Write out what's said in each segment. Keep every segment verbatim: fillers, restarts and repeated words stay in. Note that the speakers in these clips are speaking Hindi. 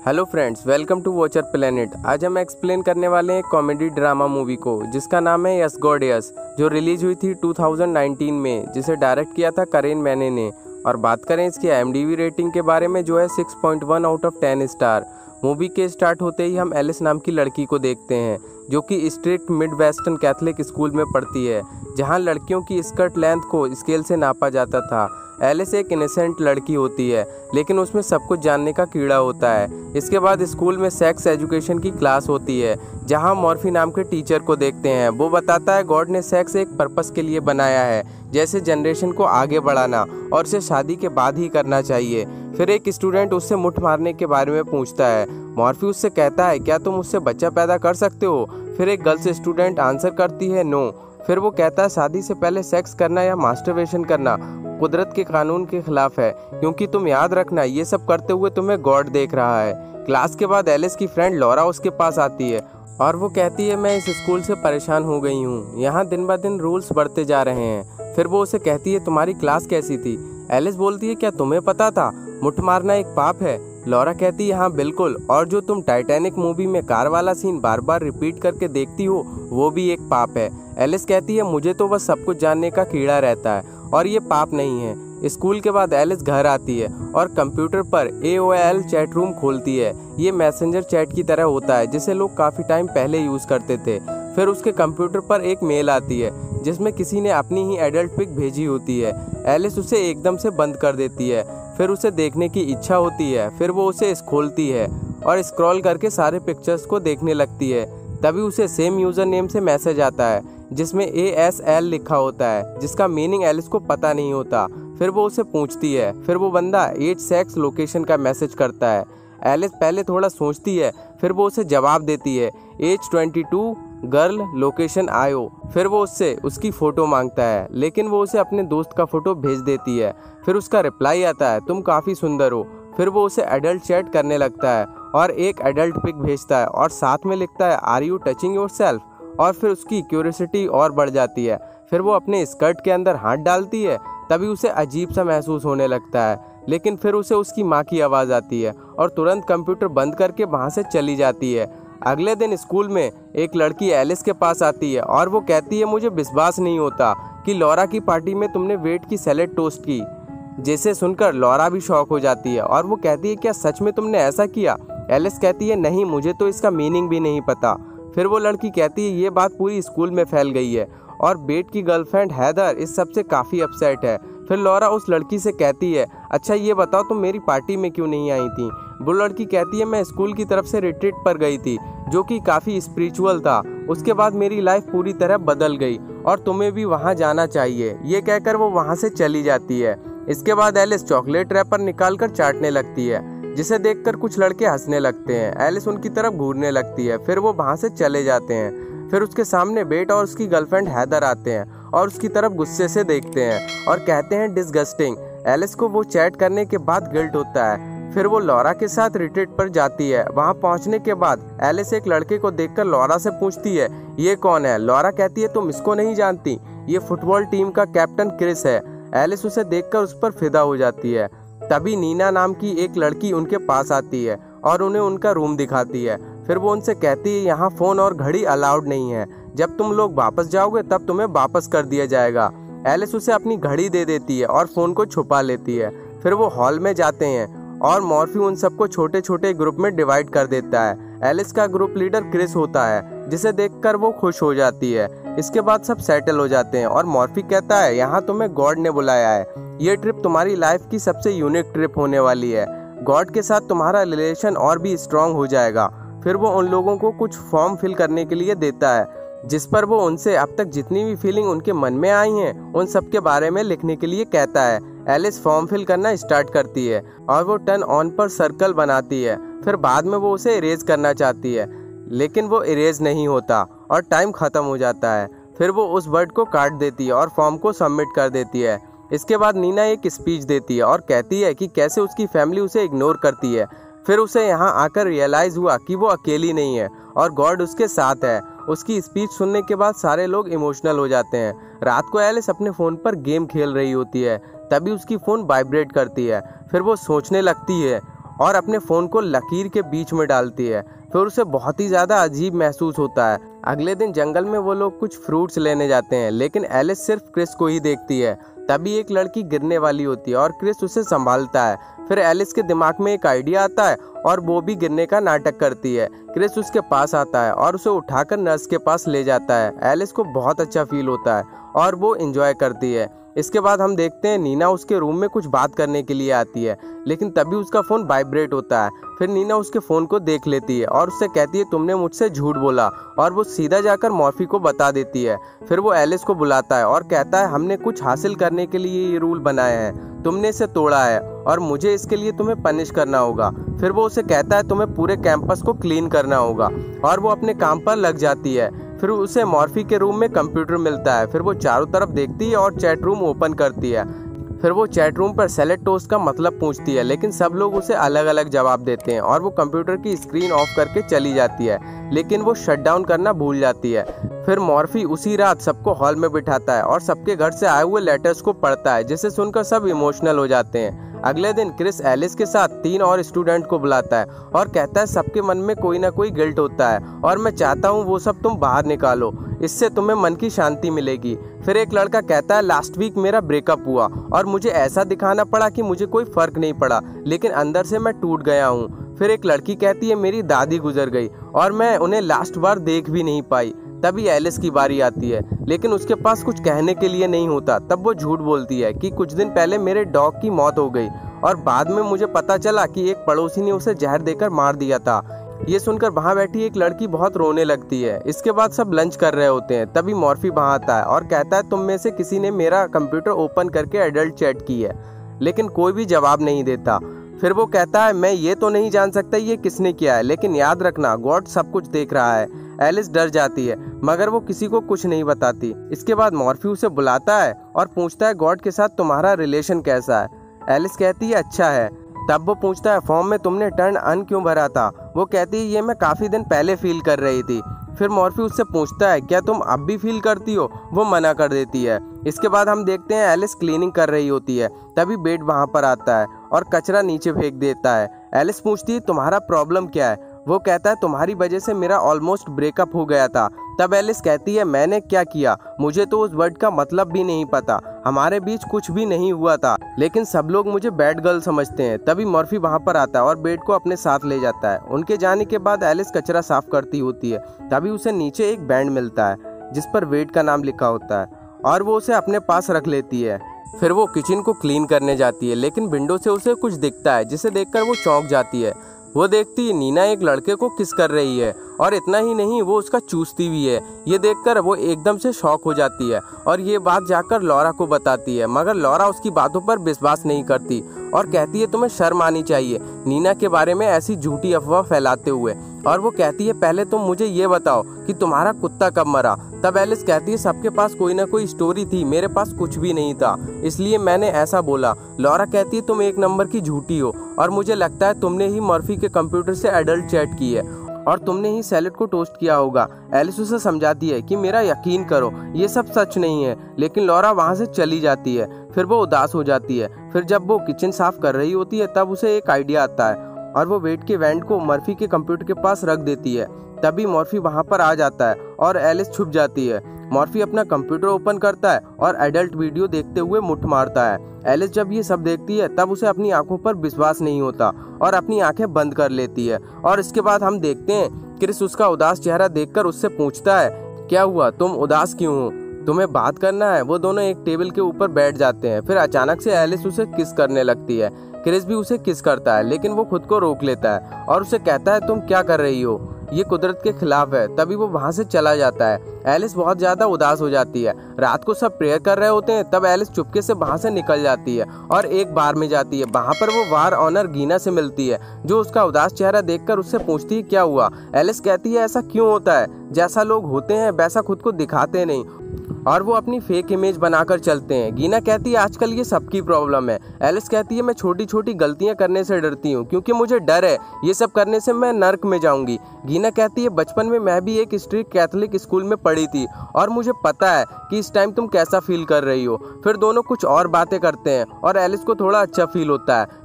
Hello friends, welcome to watcher planet. आज हम एक्सप्लेन करने वाले हैं एक कॉमेडी ड्रामा मूवी को जिसका नाम है यस गॉड यस, जो रिलीज हुई थी दो हज़ार उन्नीस में, जिसे डायरेक्ट किया था करेन मैने ने। और बात करें इसकी I M D B rating के बारे में, जो है छह पॉइंट एक out of ten star. Movie के स्टार्ट होते ही हम एलिस नाम की लड़की को देखते हैं, जो कि strict mid western Catholic school में पढ़ती है, जहां लड़कियों की स्कर्ट लेंथ को स्केल से नापा जाता था। एलिस एक इनोसेंट लड़की होती है, लेकिन उसमें सब कुछ जानने का कीड़ा होता है। इसके बाद स्कूल में सेक्स एजुकेशन की क्लास होती है, जहां मॉर्फी नाम के टीचर को देखते हैं। वो बताता है गॉड ने सेक्स एक पर्पस के लिए बनाया है, जैसे जनरेशन को आगे बढ़ाना, और इसे शादी के बाद ही करना चाहिए। फिर एक स्टूडेंट उससे मुठ मारने के बारे में पूछता है। मॉर्फी उससे कहता है, क्या तुम उससे बच्चा पैदा कर सकते हो? फिर एक गर्ल्स स्टूडेंट आंसर करती है, नो। फिर वो कहता है, शादी से पहले सेक्स करना या मास्टरबेशन करना कुदरत के कानून के खिलाफ है, क्योंकि तुम याद रखना, ये सब करते हुए तुम्हें गॉड देख रहा है। क्लास के बाद एलिस की फ्रेंड लॉरा उसके पास आती है और वो कहती है, मैं इस स्कूल से परेशान हो गई हूँ, यहाँ दिन ब दिन रूल्स बढ़ते जा रहे हैं। फिर वो उसे कहती है, तुम्हारी क्लास कैसी थी? एलिस बोलती है, क्या तुम्हें पता था मुठ मारना एक पाप है? लॉरा कहती है, हाँ बिल्कुल, और जो तुम टाइटैनिक मूवी में कार वाला सीन बार बार रिपीट करके देखती हो, वो भी एक पाप है। एलिस कहती है, मुझे तो बस सब कुछ जानने का कीड़ा रहता है और ये पाप नहीं है। स्कूल के बाद एलिस घर आती है और कंप्यूटर पर A O L chat room खोलती है। ये मैसेंजर चैट की तरह होता है, जिसे लोग काफ़ी टाइम पहले यूज़ करते थे। फिर उसके कंप्यूटर पर एक मेल आती है जिसमें किसी ने अपनी ही एडल्ट पिक भेजी होती है। एलिस उसे एकदम से बंद कर देती है। फिर उसे देखने की इच्छा होती है। फिर वो उसे खोलती है और स्क्रॉल करके सारे पिक्चर्स को देखने लगती है। तभी उसे सेम यूज़र नेम से मैसेज आता है जिसमें ए एस एल लिखा होता है, जिसका मीनिंग एलिस को पता नहीं होता। फिर वो उसे पूछती है। फिर वो बंदा एज सेक्स लोकेशन का मैसेज करता है। एलिस पहले थोड़ा सोचती है, फिर वो उसे जवाब देती है, age twenty two, girl, location Ohio. फिर वो उससे उसकी फ़ोटो मांगता है, लेकिन वो उसे अपने दोस्त का फ़ोटो भेज देती है। फिर उसका रिप्लाई आता है, तुम काफ़ी सुंदर हो। फिर वो उसे एडल्ट चैट करने लगता है और एक एडल्ट पिक भेजता है और साथ में लिखता है, are you touching yourself? और फिर उसकी क्यूरियोसिटी और बढ़ जाती है। फिर वो अपने स्कर्ट के अंदर हाथ डालती है। तभी उसे अजीब सा महसूस होने लगता है, लेकिन फिर उसे उसकी माँ की आवाज़ आती है और तुरंत कंप्यूटर बंद करके वहाँ से चली जाती है। अगले दिन स्कूल में एक लड़की एलिस के पास आती है और वो कहती है, मुझे विश्वास नहीं होता कि लॉरा की पार्टी में तुमने वेट की सैलेड टोस्ट की। जिसे सुनकर लॉरा भी शॉक हो जाती है और वो कहती है, क्या सच में तुमने ऐसा किया? एलिस कहती है, नहीं, मुझे तो इसका मीनिंग भी नहीं पता। फिर वो लड़की कहती है, ये बात पूरी स्कूल में फैल गई है और बेट की गर्लफ्रेंड हैदर इस सब से काफ़ी अपसेट है। फिर लॉरा उस लड़की से कहती है, अच्छा ये बताओ तुम मेरी पार्टी में क्यों नहीं आई थी? वो लड़की कहती है, मैं स्कूल की तरफ से रिट्रीट पर गई थी, जो कि काफ़ी स्पिरिचुअल था। उसके बाद मेरी लाइफ पूरी तरह बदल गई और तुम्हें भी वहाँ जाना चाहिए। ये कहकर वो वहाँ से चली जाती है। इसके बाद एलिस चॉकलेट रैपर निकाल कर चाटने लगती है, जिसे देखकर कुछ लड़के हंसने लगते हैं। एलिस उनकी तरफ घूरने लगती है। फिर वो वहाँ से चले जाते हैं। फिर उसके सामने बेट और उसकी गर्लफ्रेंड हैदर आते हैं और उसकी तरफ गुस्से से देखते हैं और कहते हैं, डिसगस्टिंग। एलिस को वो चैट करने के बाद गिल्ट होता है। फिर वो लॉरा के साथ रिट्रीट पर जाती है। वहाँ पहुँचने के बाद एलिस एक लड़के को देखकर लॉरा से पूछती है, ये कौन है? लॉरा कहती है, तुम इसको नहीं जानती, ये फुटबॉल टीम का कैप्टन क्रिस है। एलिस उसे देखकर उस पर फिदा हो जाती है। तभी नीना नाम की एक लड़की उनके पास आती है और उन्हें उनका रूम दिखाती है। फिर वो उनसे कहती है, यहाँ फ़ोन और घड़ी अलाउड नहीं है, जब तुम लोग वापस जाओगे तब तुम्हें वापस कर दिया जाएगा। एलिस उसे अपनी घड़ी दे देती है और फ़ोन को छुपा लेती है। फिर वो हॉल में जाते हैं और मॉर्फी उन सबको छोटे छोटे ग्रुप में डिवाइड कर देता है। एलिस का ग्रुप लीडर क्रिस होता है, जिसे देखकर वो खुश हो जाती है। इसके बाद सब सेटल हो जाते हैं और मॉर्फी कहता है, यहाँ तुम्हें गॉड ने बुलाया है, ये ट्रिप तुम्हारी लाइफ की सबसे यूनिक ट्रिप होने वाली है। गॉड के साथ तुम्हारा रिलेशन और भी स्ट्रांग हो जाएगा। फिर वो उन लोगों को कुछ फॉर्म फिल करने के लिए देता है, जिस पर वो उनसे अब तक जितनी भी फीलिंग उनके मन में आई हैं उन सब के बारे में लिखने के लिए कहता है। एलिस फॉर्म फिल करना स्टार्ट करती है और वो टर्न ऑन पर सर्कल बनाती है। फिर बाद में वो उसे इरेज करना चाहती है, लेकिन वो इरेज नहीं होता और टाइम ख़त्म हो जाता है। फिर वो उस वर्ड को काट देती है और फॉर्म को सबमिट कर देती है। इसके बाद नीना एक स्पीच देती है और कहती है कि कैसे उसकी फैमिली उसे इग्नोर करती है। फिर उसे यहाँ आकर रियलाइज़ हुआ कि वो अकेली नहीं है और गॉड उसके साथ है। उसकी स्पीच सुनने के बाद सारे लोग इमोशनल हो जाते हैं। रात को एलिस अपने फ़ोन पर गेम खेल रही होती है, तभी उसकी फ़ोन वाइब्रेट करती है। फिर वो सोचने लगती है और अपने फ़ोन को लकीर के बीच में डालती है। फिर उसे बहुत ही ज़्यादा अजीब महसूस होता है। अगले दिन जंगल में वो लोग कुछ फ्रूट्स लेने जाते हैं, लेकिन एलिस सिर्फ क्रिस को ही देखती है। तभी एक लड़की गिरने वाली होती है और क्रिस उसे संभालता है। फिर एलिस के दिमाग में एक आइडिया आता है और वो भी गिरने का नाटक करती है। क्रिस उसके पास आता है और उसे उठाकर नर्स के पास ले जाता है। एलिस को बहुत अच्छा फील होता है और वो एंजॉय करती है। इसके बाद हम देखते हैं नीना उसके रूम में कुछ बात करने के लिए आती है, लेकिन तभी उसका फ़ोन वाइब्रेट होता है। फिर नीना उसके फ़ोन को देख लेती है और उससे कहती है तुमने मुझसे झूठ बोला, और वो सीधा जाकर मॉर्फी को बता देती है। फिर वो एलिस को बुलाता है और कहता है हमने कुछ हासिल करने के लिए ये रूल बनाए हैं, तुमने इसे तोड़ा है और मुझे इसके लिए तुम्हें पनिश करना होगा। फिर वो उसे कहता है तुम्हें पूरे कैंपस को क्लीन करना होगा, और वो अपने काम पर लग जाती है। फिर उसे मॉर्फी के रूम में कंप्यूटर मिलता है। फिर वो चारों तरफ देखती है और चैट रूम ओपन करती है। फिर वो चैट रूम पर सैलेड टोस्ट का मतलब पूछती है, लेकिन सब लोग उसे अलग अलग जवाब देते हैं और वो कंप्यूटर की स्क्रीन ऑफ करके चली जाती है, लेकिन वो शट डाउन करना भूल जाती है। फिर मॉर्फी उसी रात सबको हॉल में बिठाता है और सबके घर से आए हुए लेटर्स को पढ़ता है, जिसे सुनकर सब इमोशनल हो जाते हैं। अगले दिन क्रिस एलिस के साथ तीन और स्टूडेंट को बुलाता है और कहता है सबके मन में कोई ना कोई गिल्ट होता है और मैं चाहता हूँ वो सब तुम बाहर निकालो, इससे तुम्हें मन की शांति मिलेगी। फिर एक लड़का कहता है लास्ट वीक मेरा ब्रेकअप हुआ और मुझे ऐसा दिखाना पड़ा कि मुझे कोई फर्क नहीं पड़ा, लेकिन अंदर से मैं टूट गया हूँ। फिर एक लड़की कहती है मेरी दादी गुजर गई और मैं उन्हें लास्ट बार देख भी नहीं पाई। तभी एलिस की बारी आती है, लेकिन उसके पास कुछ कहने के लिए नहीं होता। तब वो झूठ बोलती है कि कुछ दिन पहले मेरे डॉग की मौत हो गई और बाद में मुझे पता चला कि एक पड़ोसी ने उसे जहर देकर मार दिया था। ये सुनकर वहाँ बैठी एक लड़की बहुत रोने लगती है। इसके बाद सब लंच कर रहे होते हैं। तभी मॉर्फी वहाँ आता है और कहता है तुम में से किसी ने मेरा कंप्यूटर ओपन करके एडल्ट चैट की है, लेकिन कोई भी जवाब नहीं देता। फिर वो कहता है मैं ये तो नहीं जान सकता ये किसने किया है, लेकिन याद रखना गॉड सब कुछ देख रहा है। एलिस डर जाती है, मगर वो किसी को कुछ नहीं बताती। इसके बाद मॉर्फी उसे बुलाता है और पूछता है गॉड के साथ तुम्हारा रिलेशन कैसा है। एलिस कहती है अच्छा है। तब वो पूछता है फॉर्म में तुमने टर्न अन क्यों भरा था। वो कहती है ये मैं काफ़ी दिन पहले फील कर रही थी। फिर मॉर्फी उससे पूछता है क्या तुम अब भी फील करती हो। वो मना कर देती है। इसके बाद हम देखते हैं एलिस क्लीनिंग कर रही होती है। तभी बेड वहाँ पर आता है और कचरा नीचे फेंक देता है। एलिस पूछती है तुम्हारा प्रॉब्लम क्या है। वो कहता है तुम्हारी वजह से मेरा ऑलमोस्ट ब्रेकअप हो गया था। तब एलिस कहती है मैंने क्या किया, मुझे तो उस वर्ड का मतलब भी नहीं पता, हमारे बीच कुछ भी नहीं हुआ था, लेकिन सब लोग मुझे बैड गर्ल समझते हैं। तभी मॉर्फी वहाँ पर आता है और बेड को अपने साथ ले जाता है। उनके जाने के बाद एलिस कचरा साफ करती होती है। तभी उसे नीचे एक बैंड मिलता है जिस पर वेट का नाम लिखा होता है और वो उसे अपने पास रख लेती है। फिर वो किचन को क्लीन करने जाती है, लेकिन विंडो से उसे कुछ दिखता है जिसे देखकर वो चौंक जाती है। वो देखती है नीना एक लड़के को किस कर रही है और इतना ही नहीं वो उसका चूसती भी है। ये देखकर वो एकदम से शॉक हो जाती है और ये बात जाकर लॉरा को बताती है, मगर लॉरा उसकी बातों पर विश्वास नहीं करती और कहती है तुम्हें शर्म आनी चाहिए नीना के बारे में ऐसी झूठी अफवाह फैलाते हुए। और वो कहती है पहले तुम मुझे ये बताओ कि तुम्हारा कुत्ता कब मरा। तब एलिस कहती है सबके पास कोई ना कोई स्टोरी थी, मेरे पास कुछ भी नहीं था, इसलिए मैंने ऐसा बोला। लॉरा कहती है तुम एक नंबर की झूठी हो और मुझे लगता है तुमने ही मॉर्फी के कंप्यूटर से एडल्ट चैट की है और तुमने ही सैलेड को टोस्ट किया होगा। एलिस उसे समझाती है कि मेरा यकीन करो ये सब सच नहीं है, लेकिन लॉरा वहाँ से चली जाती है। फिर वो उदास हो जाती है। फिर जब वो किचन साफ कर रही होती है तब उसे एक आइडिया आता है और वो वेट के वैंड को मॉर्फी के कंप्यूटर के पास रख देती है। तभी मॉर्फी वहाँ पर आ जाता है और एलिस छुप जाती है। मॉर्फी अपना कंप्यूटर ओपन करता है और एडल्ट वीडियो देखते हुए मुठ मारता है। एलिस जब ये सब देखती है तब उसे अपनी आंखों पर विश्वास नहीं होता और अपनी आंखें बंद कर लेती है। और इसके बाद हम देखते हैं क्रिस उसका उदास चेहरा देखकर उससे पूछता है क्या हुआ, तुम उदास क्यों हो, तुम्हें बात करना है। वो दोनों एक टेबल के ऊपर बैठ जाते हैं। फिर अचानक से एलिस उसे किस करने लगती है। क्रिस भी उसे किस करता है, लेकिन वो खुद को रोक लेता है और उसे कहता है तुम क्या कर रही हो, ये कुदरत के खिलाफ है। तभी वो वहाँ से चला जाता है। एलिस बहुत ज्यादा उदास हो जाती है। रात को सब प्रेयर कर रहे होते हैं। तब एलिस चुपके से वहाँ से निकल जाती है और एक बार में जाती है। वहाँ पर वो वार ऑनर गीना से मिलती है, जो उसका उदास चेहरा देखकर उससे पूछती है क्या हुआ। एलिस कहती है ऐसा क्यों होता है, जैसा लोग होते हैं वैसा खुद को दिखाते नहीं और वो अपनी फेक इमेज बनाकर चलते हैं। गीना कहती है आजकल ये सबकी प्रॉब्लम है। एलिस कहती है मैं छोटी छोटी गलतियां करने से डरती हूँ क्योंकि मुझे डर है ये सब करने से मैं नर्क में जाऊंगी। गीना कहती है बचपन में मैं भी एक स्ट्रिक्ट कैथोलिक स्कूल में पढ़ी थी और मुझे पता है कि इस टाइम तुम कैसा फील कर रही हो। फिर दोनों कुछ और बातें करते हैं और एलिस को थोड़ा अच्छा फील होता है।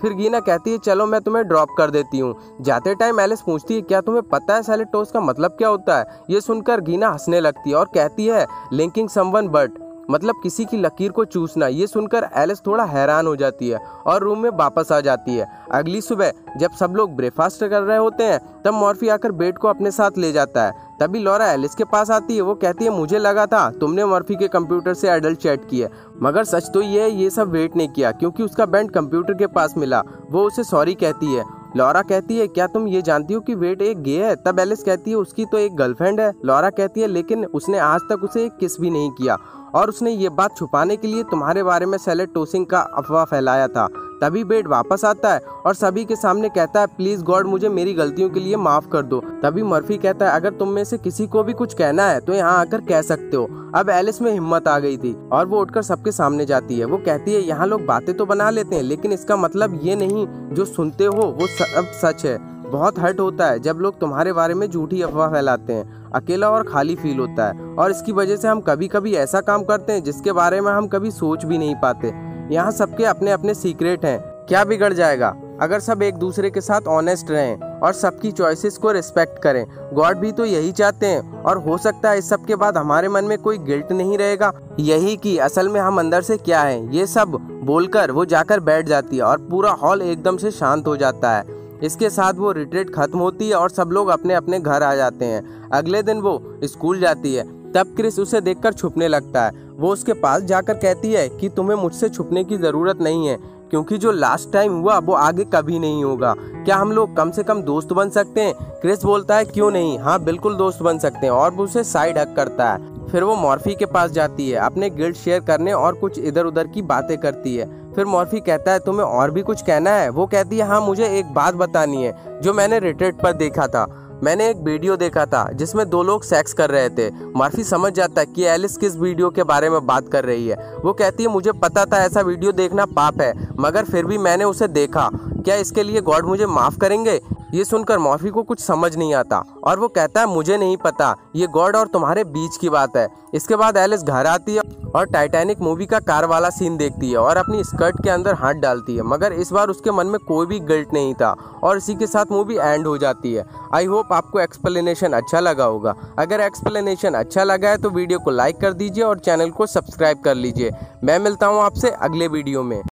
फिर गीना कहती है चलो मैं तुम्हें ड्रॉप कर देती हूँ। जाते टाइम एलिस पूछती है क्या तुम्हें पता है सैलेड टोस्ट का मतलब क्या होता है। ये सुनकर गीना हंसने लगती है और कहती है लिंकिंग समवन बट, मतलब किसी की लकीर को चूसना। ये सुनकर एलिस थोड़ा हैरान हो जाती है और रूम में वापस आ जाती है। अगली सुबह जब सब लोग ब्रेकफास्ट कर रहे होते हैं तब मॉर्फी आकर बेड को अपने साथ ले जाता है। तभी लॉरा एलिस के पास आती है। वो कहती है मुझे लगा था तुमने मॉर्फी के कंप्यूटर से एडल्ट चैट किया, मगर सच तो ये है ये सब वेट नहीं किया क्योंकि उसका बैंड कंप्यूटर के पास मिला। वो उसे सॉरी कहती है। लॉरा कहती है क्या तुम ये जानती हो कि वेट एक गे है। तब एलिस कहती है उसकी तो एक गर्लफ्रेंड है। लॉरा कहती है लेकिन उसने आज तक उसे एक किस भी नहीं किया और उसने ये बात छुपाने के लिए तुम्हारे बारे में सैलेड टोसिंग का अफवाह फैलाया था। तभी बेड वापस आता है और सभी के सामने कहता है प्लीज गॉड मुझे मेरी गलतियों के लिए माफ कर दो। तभी मर्फी कहता है अगर तुम में से किसी को भी कुछ कहना है तो यहाँ आकर कह सकते हो। अब एलिस में हिम्मत आ गई थी और वो उठकर सबके सामने जाती है। वो कहती है यहाँ लोग बातें तो बना लेते हैं लेकिन इसका मतलब ये नहीं जो सुनते हो वो सब सच है। बहुत हर्ट होता है जब लोग तुम्हारे बारे में झूठी अफवाह फैलाते हैं। अकेला और खाली फील होता है और इसकी वजह से हम कभी कभी ऐसा काम करते हैं जिसके बारे में हम कभी सोच भी नहीं पाते। यहाँ सबके अपने अपने सीक्रेट हैं। क्या बिगड़ जाएगा अगर सब एक दूसरे के साथ ऑनेस्ट रहें और सबकी चॉइसेस को रिस्पेक्ट करें। गॉड भी तो यही चाहते हैं और हो सकता है इस सब के बाद हमारे मन में कोई गिल्ट नहीं रहेगा, यही कि असल में हम अंदर से क्या है। ये सब बोलकर वो जाकर बैठ जाती है और पूरा हॉल एकदम से शांत हो जाता है। इसके साथ वो रिट्रीट खत्म होती है और सब लोग अपने अपने घर आ जाते हैं। अगले दिन वो स्कूल जाती है। तब क्रिस उसे देखकर छुपने लगता है। वो उसके पास जाकर कहती है कि तुम्हें मुझसे छुपने की जरूरत नहीं है क्योंकि जो लास्ट टाइम हुआ वो आगे कभी नहीं होगा। क्या हम लोग कम से कम दोस्त बन सकते हैं। क्रिस बोलता है क्यों नहीं, हाँ बिल्कुल दोस्त बन सकते हैं और वो उसे साइड हक करता है। फिर वो मॉर्फी के पास जाती है अपने गिल्ट शेयर करने और कुछ इधर उधर की बातें करती है। फिर मॉर्फी कहता है तुम्हें और भी कुछ कहना है। वो कहती है हाँ मुझे एक बात बतानी है जो मैंने रेडिट पर देखा था। मैंने एक वीडियो देखा था जिसमें दो लोग सेक्स कर रहे थे। मॉर्फी समझ जाता है कि एलिस किस वीडियो के बारे में बात कर रही है। वो कहती है मुझे पता था ऐसा वीडियो देखना पाप है मगर फिर भी मैंने उसे देखा। क्या इसके लिए गॉड मुझे माफ करेंगे। ये सुनकर मॉर्फी को कुछ समझ नहीं आता और वो कहता है मुझे नहीं पता, ये गॉड और तुम्हारे बीच की बात है। इसके बाद एलिस घर आती है और टाइटैनिक मूवी का कार वाला सीन देखती है और अपनी स्कर्ट के अंदर हाथ डालती है, मगर इस बार उसके मन में कोई भी गिल्ट नहीं था और इसी के साथ मूवी एंड हो जाती है। आई होप आपको एक्सप्लेनेशन अच्छा लगा होगा। अगर एक्सप्लेनेशन अच्छा लगा है तो वीडियो को लाइक कर दीजिए और चैनल को सब्सक्राइब कर लीजिए। मैं मिलता हूँ आपसे अगले वीडियो में।